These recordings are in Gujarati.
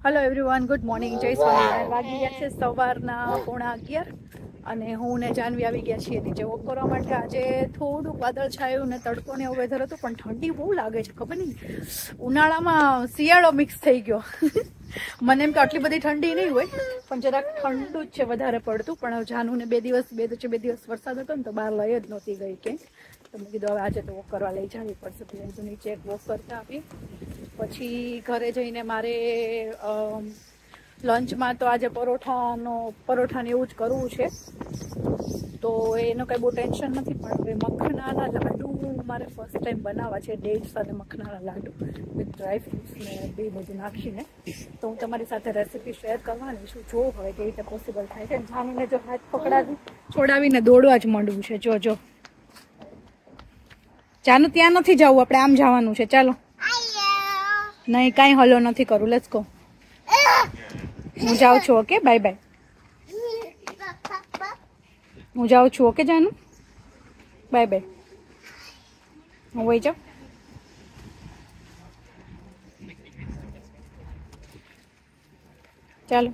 હેલો એવરીવન, ગુડ મોર્નિંગ, જય સ્વામિનારાયણ. વાગી ગયા છે સવારના 11:15 અને હું ને જાનવી આવી ગયા છીએ નીચે વોક કરવા માટે. આજે થોડુંક વાદળ છાયું ને તડકો ને એવું વેધર હતું, પણ ઠંડી બહુ લાગે છે. ખબર નહીં, ઉનાળામાં શિયાળો મિક્સ થઈ ગયો. મને એમ કે આટલી બધી ઠંડી નહીં હોય, પણ જરાક ઠંડુ જ છે વધારે પડતું. પણ જાનુને બે દિવસ વરસાદ હતો ને તો બહાર લઈ જ નહોતી ગઈ ક્યાંય. તો મેં કીધું હવે આજે તો વોક કરવા લઈ જવી પડશે. તો નીચે એક વોક કરતા આવી, પછી ઘરે જઈને મારે લંચમાં તો આજે પરોઠાને એવું જ કરવું છે. તો એનું કંઈ બહુ ટેન્શન નથી. પણ હવે મખનાના લાડુ મારે ફર્સ્ટ ટાઈમ બનાવવા છે. ડેટ્સ અને મખનાના લાડુ વિથ ડ્રાય ફ્રૂટ્સ ને બે બધું નાખીને. તો હું તમારી સાથે રેસીપી શેર કરવાની છું. જો હવે કેવી રીતે પોસિબલ થાય છે. જાણીને જો હાથ છોડાવીને દોડવા જ માંડવું છે. જો જાનું ત્યાં નથી જવું, આપણે આમ જવાનું છે. ચાલો. નહીં, કાંઈ હલો નથી કરું. Let's go. હું જાઉં છું. Okay, bye bye. હું જાઉં છું. ઓકે જાનું, બાય બાય. હું વહી જાઉં. ચાલો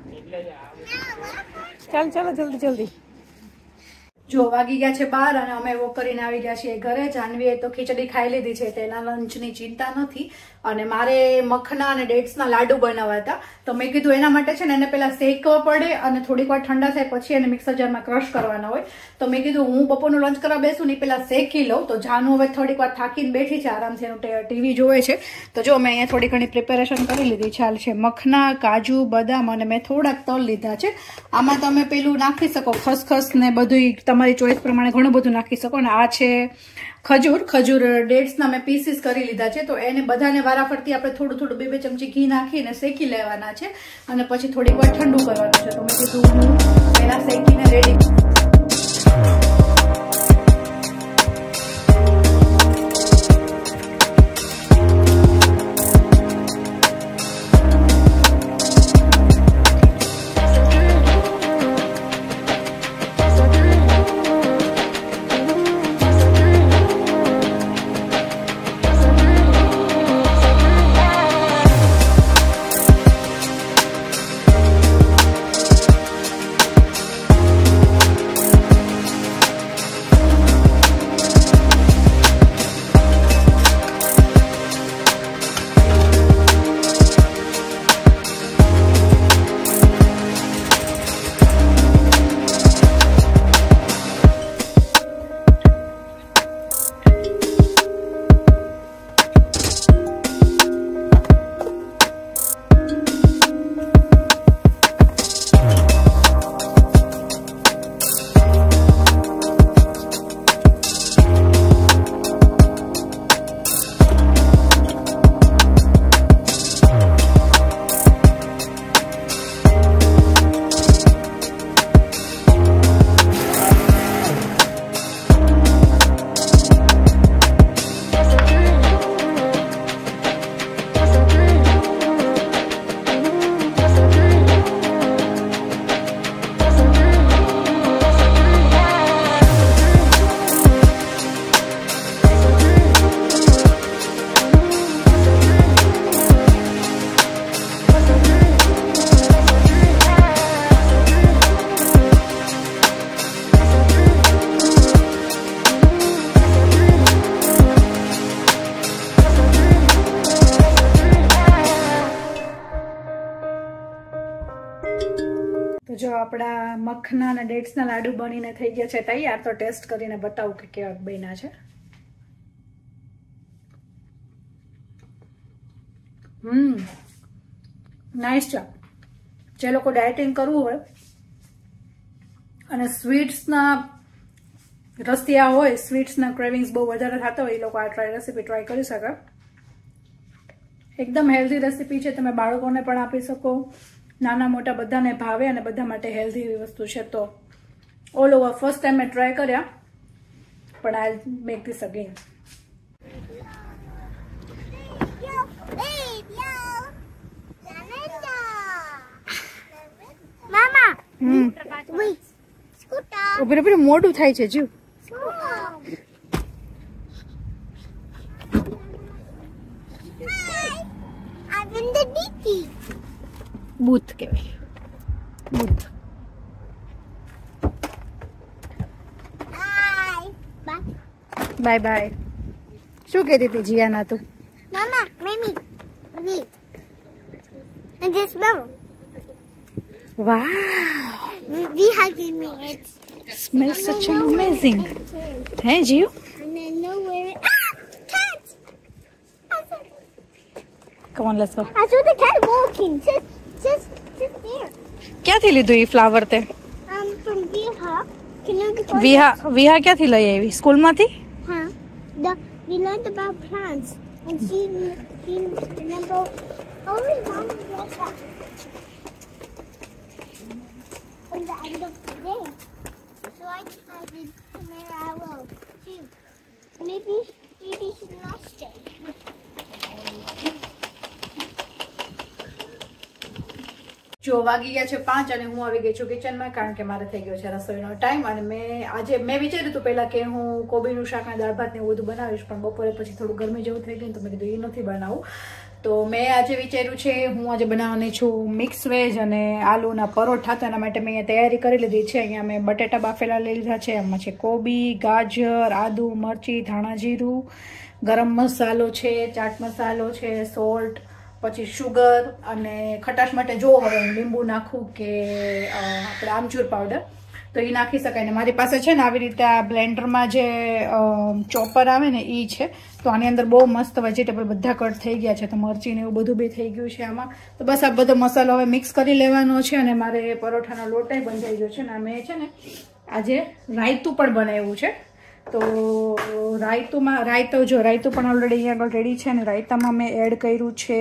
જલ્દી. જો વાગી ગયા છે 12 અને અમે વોક કરીને આવી ગયા છીએ ઘરે. જાનવીએ તો ખીચડી ખાઈ લીધી છે, તેના લંચની ચિંતા નથી. અને મારે મખના અને ડેટ્સના લાડુ બનાવવા હતા. તો મેં કીધું એના માટે છે ને એને પેલા શેકવા પડે અને થોડીક વાર ઠંડા થાય પછી એને મિક્સર જારમાં ક્રશ કરવાના હોય. તો મેં કીધું હું બપોરનું લંચ કરવા બેસું ને પેલા શેકી લઉં. તો જાનુ હવે થોડીક વાર થાકીને બેઠી છે, આરામથી એનું ટીવી જોવે છે. તો જો મેં અહીંયા થોડી ઘણી પ્રિપેરેશન કરી લીધી છે. મખના, કાજુ, બદામ અને મેં થોડાક તલ લીધા છે. આમાં તમે પેલું નાખી શકો, ખસખસ ને બધું તમારી ચોઈસ પ્રમાણે ઘણું બધું નાખી શકો. ને આ છે ખજૂર ડેટ્સના મેં પીસીસ કરી લીધા છે. તો એને બધાને વારાફરતી આપણે થોડું 2 ચમચી ઘી નાખીને શેકી લેવાના છે અને પછી થોડીક વાર ઠંડુ કરવાનું છે. તો મેં કીધું હું પહેલા શેકીને રેડી. તો જો આપણા મખના અને ડેટ્સના લાડુ બનીને થઈ ગયા છે તૈયાર. તો ટેસ્ટ કરીને બતાવું કે કેવા બન્યા છે. નાઇસ છે. જે લોકો ડાયટિંગ કરવું હોય અને સ્વીટ્સના રસિયા હોય, સ્વીટ્સના ક્રેવિંગ્સ બહુ વધારે થતા હોય, એ લોકો આ રેસીપી ટ્રાય કરી શકે. એકદમ હેલ્ધી રેસીપી છે. તમે બાળકોને પણ આપી શકો, નાના મોટા બધાને ભાવે અને બધા માટે હેલ્ધી વસ્તુ છે. તો ઓલ ઓવર ફર્સ્ટ ટાઈમ મેં ટ્રાય કર્યા, પણ આઈ મેક ધીસ અગેન. ઉભી મોટું થાય છે જીવ. I'm in the dicky. Booth કહેવાય, બૂથ. Bye bye. શું કહેતી હતી જીયાના તું? Mama, Mimi, wait. And this smell. Wow. We hugging me. It smells such amazing. Hey, Jiu? And I know where it. Ah, cat! Come on, let's go. I saw the cat walking. Just there. ક્યાંથી લીધું એ ફ્લાવર તે? From Viha. Can you go? Viha ક્યાંથી લઈ આવી? સ્કૂલમાંથી? Huh? We learned about plants. And she remember. Oh, Mom, what's that? On the end of the day. So I decided tomorrow I will too. Maybe she lost it. જો વાગી ગયા છે 5 અને હું આવી ગઈ છું કિચનમાં, કારણ કે મારે થઈ ગયો છે રસોઈનો ટાઈમ. અને મેં વિચાર્યું હતું પહેલા કે હું કોબીનું શાક અને દાળ ભાત ને એવું બધું બનાવીશ, પણ બપોરે પછી થોડું ગરમી જેવું થઈ ગયું તો મેં કીધું એ નથી બનાવું. તો મેં આજે વિચાર્યું છે હું આજે બનાવવાની છું મિક્સ વેજ અને આલુના પરોઠા. તો એના માટે મેં અહીંયા તૈયારી કરી લીધી છે. અહીંયા મેં બટેટા બાફેલા લઈ લીધા છે. એમાં છે કોબી, ગાજર, આદુ, મરચી, ધાણા જીરું, ગરમ મસાલો છે, ચાટ મસાલો છે, સોલ્ટ, પછી શુગર અને ખટાશ માટે જો હવે લીંબુ નાખું કે આપણે આમચૂર પાવડર તો એ નાખી શકાય. ને મારી પાસે છે ને આવી રીતે આ બ્લેન્ડરમાં જે ચોપર આવે ને એ છે. તો આની અંદર બહુ મસ્ત વેજીટેબલ બધા કટ થઈ ગયા છે. તો મરચી ને એવું બધું બી થઈ ગયું છે આમાં. તો બસ આ બધો મસાલો હવે મિક્સ કરી લેવાનો છે. અને મારે પરોઠાનો લોટ બંધાઈ ગયો છે. ને મેં છે ને આજે રાયતું પણ બનાવ્યું છે. તો રાયતું પણ ઓલરેડી અહીંયા આગળ રેડી છે. અને રાયતામાં મેં એડ કર્યું છે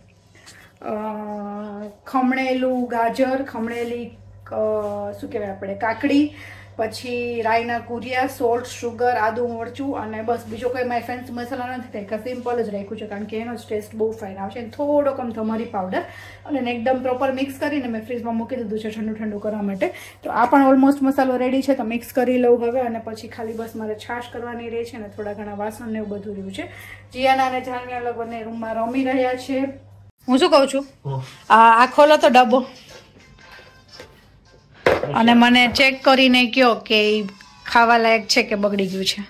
ખમણેલું ગાજર, ખમણેલી શું કહેવાય આપણે કાકડી, પછી રાઈના કુરિયા, સોલ્ટ, શુગર, આદુ, મરચું અને બસ બીજો કોઈ મારી ફેન્સી મસાલા નથી થાય. સિમ્પલ જ રાખ્યું છે કારણ કે એનો જ ટેસ્ટ બહુ ફાઇન આવશે. થોડો કમરી પાવડર અને એકદમ પ્રોપર મિક્સ કરીને મેં ફ્રીજમાં મૂકી દીધું છે ઠંડુ કરવા માટે. તો આ પણ ઓલમોસ્ટ મસાલો રેડી છે. તો મિક્સ કરી લઉં હવે. અને પછી ખાલી બસ મારે છાશ કરવાની રહી છે અને થોડા ઘણા વાસણ ને એવું બધું રહ્યું છે. જીયાના અને જાનવી અલગ બંને રૂમમાં રમી રહ્યા છે. હું શું કહું છું, આ ખોલો તો ડબ્બો અને મને ચેક કરીને કયો કે ખાવા લાયક છે કે બગડી ગયું છે.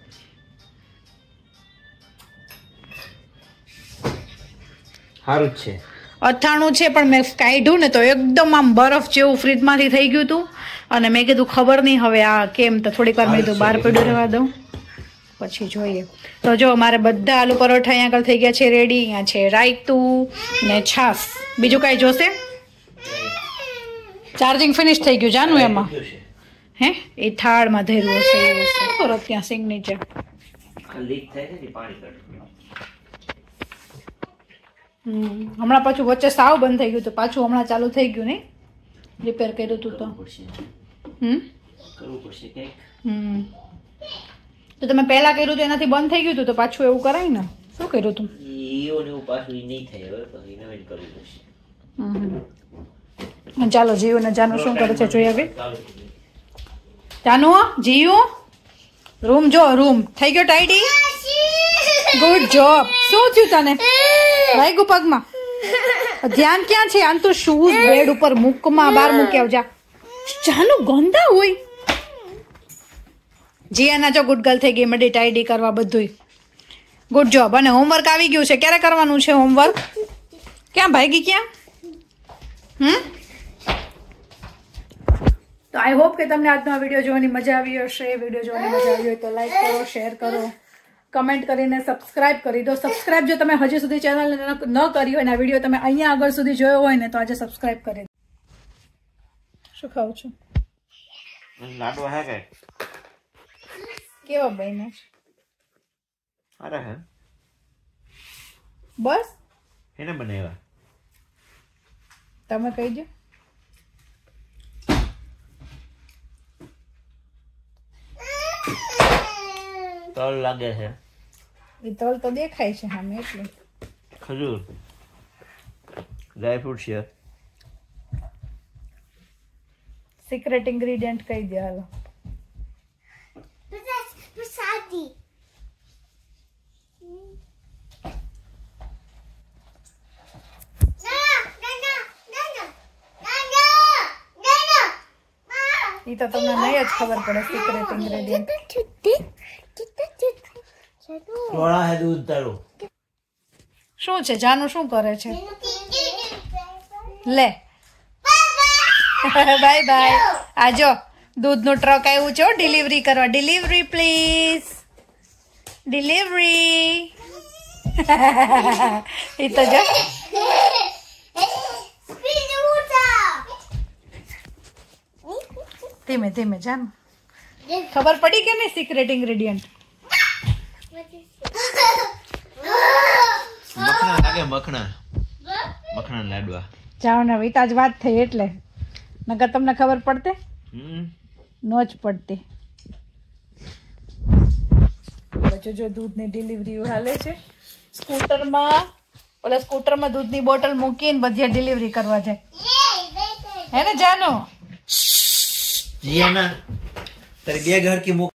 સારું છે, અથાણું છે પણ મેં કાઢ્યું ને તો એકદમ આમ બરફ જેવું ફ્રીજમાંથી થઈ ગયું હતું. અને મેં કીધું ખબર નહીં હવે આ કેમ, તો થોડીક વાર મેં કીધું બહાર પડ્યું રહેવા દઉં પછી જોઈએ. તો જો મારે બધા આલુ પરોઠા અહીંયા આગળ થઈ ગયા છે રેડી. અહીંયા છે રાયતું ને છાશ. બીજું કાંઈ જોશે? ચાર્જિંગ ફિનિશ થઈ ગયું જાનું એમાં. હે એ થાળમાં ધેરું હશે એવું હશે. કરો ત્યાં સિંગ નીચે હમણાં પાછું વચ્ચે સાવ બંધ થઈ ગયું તો પાછું હમણાં ચાલુ થઈ ગયું નહીં. રિપેર કર્યું હતું તો તો તમે પહેલા કર્યું હતું એનાથી બંધ થઈ ગયું હતું તો પાછું એવું કરાય ને. શું કર્યું હતું? ચાલો જીયું ને જાનું શું કરે છે જોઈએ હવે. જાનું જીયું રૂમ જો, રૂમ થઈ ગયો ટાઈડી. Good job. શું થયું તને? વાગ્યું પગમાં? ધ્યાન ક્યાં છે? આમ તો શૂઝ બેડ ઉપર મૂકમાં બહાર મૂકી આવજા. જાનું ગંદા હોય. જીયાના જો ગુડ ગર્લ થઈ ગઈ, મડી ટાઈડી કરવા બધું. Good job. અને હોમવર્ક આવી ગયું છે. ક્યારે કરવાનું છે હોમવર્ક? ક્યાં ભાગી ક્યાં? તો આઈ હોપ કે તમને આજનો વિડીયો જોવાની મજા આવી હશે. વિડીયો જોવાની મજા આવી હોય તો લાઈક કરો, શેર કરો, કમેન્ટ કરીને સબસ્ક્રાઇબ કરી દો. સબસ્ક્રાઇબ જો તમે હજી સુધી ચેનલ ન કરી હોય ને આ વિડીયો તમે અહીંયા આગળ સુધી જોયો હોય ને તો આજે સબસ્ક્રાઇબ કરી દો. શું ખાવ છો? લાડવા હે કે કેવા બહેનો છે? અરે હે બસ એને બનાવ્યા તમે કહી દો. તલ લાગે છે. એ તલ તો દેખાય છે સામે એટલે. ખજૂર, ડ્રાયફ્રૂટ છે. સિક્રેટ ઇન્ગ્રેડિયન્ટ કહી દે હાલો. Prasaddi. No. ઈ તો તમને નહીં જ ખબર પડે સિક્રેટ ઇન્ગ્રેડિયન્ટ. થોડા હે દૂધ તારું. શું છે જાનુ શું કરે છે? લે બાય બાય. આજો દૂધનું ટ્રક આવ્યું છે ડિલિવરી કરવા. Delivery please, delivery. એ તો જો ધીમે ધીમે જાન. ખબર પડી કે નહીં સિક્રેટ ઇન્ગ્રેડિયન્ટ? મખણા લાગે, મખણા લાડવા. જાઓ ને વીતા જ વાત થઈ એટલે, નકર તમને ખબર પડતે? નો જ પડતી. જો દૂધની ડિલિવરી હાલે છે સ્કૂટરમાં. ઓલા સ્કૂટરમાં દૂધની બોટલ મૂકીને બધી ડિલિવરી કરવા જાય. હે ને જાનો? જીયાના તારી બે ઘર કી